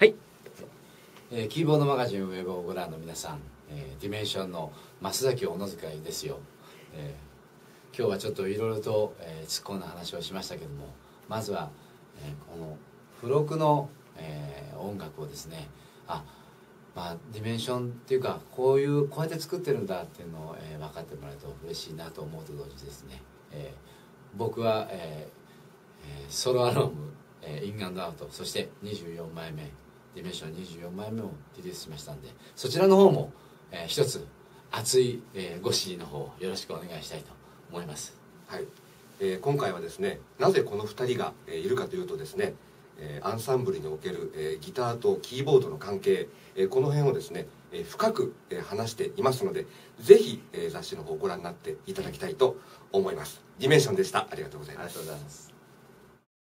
はい、キーボードマガジンウェブをご覧の皆さん、ディメンションの増崎小野塚ですよ。今日はちょっといろいろと、突っ込んだ話をしましたけども、まずは、この付録の、音楽をですね、ディメンションっていうかこうやって作ってるんだっていうのを、分かってもらえると嬉しいなと思うと同時ですね、僕は、ソロアルバム、イン&アウト、そして24枚目ディメンション24枚目をリリースしましたんで、そちらの方も、一つ熱い、ご支持の方よろしくお願いしたいと思います。 はい、今回はですね、なぜこの2人が、いるかというとですね、アンサンブルにおける、ギターとキーボードの関係、この辺をですね、深く、話していますので、ぜひ、雑誌の方をご覧になっていただきたいと思います。ディメンションでした。ありがとうございます。 ありがとうございます。